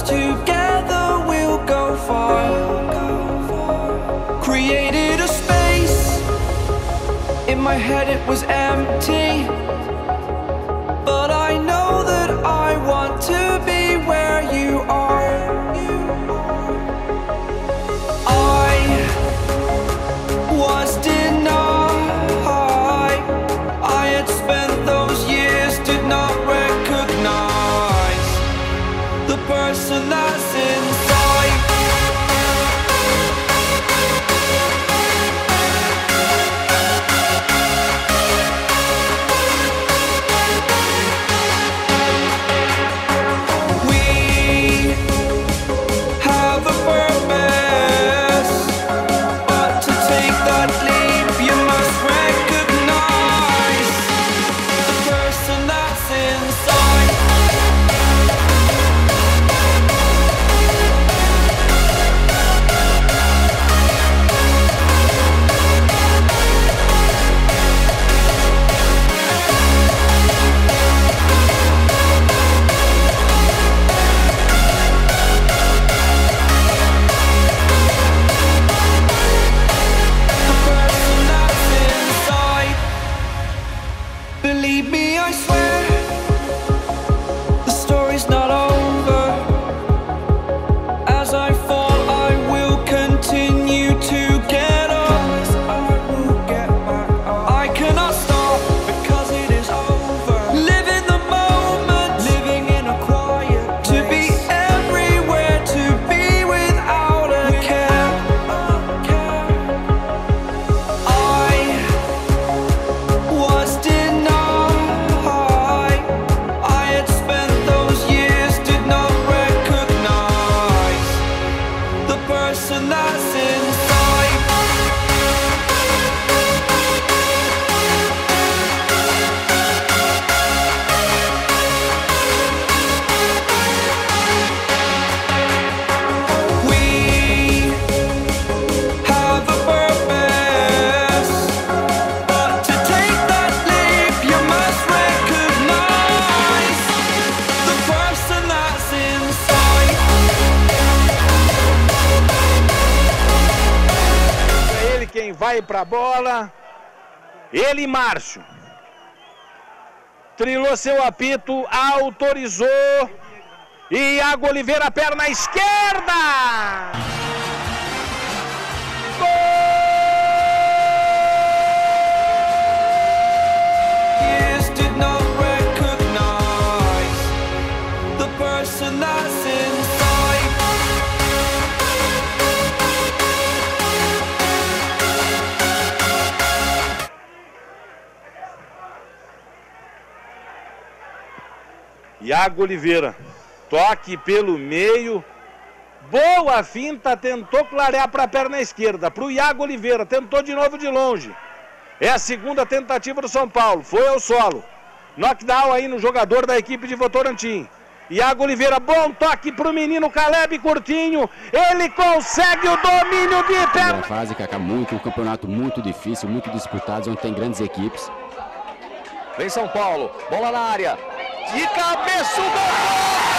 cause together we'll go far. Created a space, in my head it was empty, but I know that I want to be where you are. I was denied, I had spent those years, did not recognize the person that's inside. Believe me, I swear, the story's not over. As I fall, I will continue to get up. I cannot stop because it is over. Live in the moment, living in a quiet place. To be everywhere, to be without a care. I was person that's inside. We have a purpose, but to take that leap you must recognize the person that's inside. Quem vai para a bola, ele, Márcio. Trilou seu apito, autorizou. E Iago Oliveira, perna esquerda. Gol! Did not recognize the person that's inside. Iago Oliveira, toque pelo meio, boa finta, tentou clarear para a perna esquerda, para o Iago Oliveira, tentou de novo de longe. É a segunda tentativa do São Paulo, foi ao solo. Knockdown aí no jogador da equipe de Votorantim. Iago Oliveira, bom toque para o menino Caleb Curtinho, ele consegue o domínio de perna. É a fase que acaba muito, um campeonato muito difícil, muito disputado, onde tem grandes equipes. Vem São Paulo, bola na área. De cabeça o gol!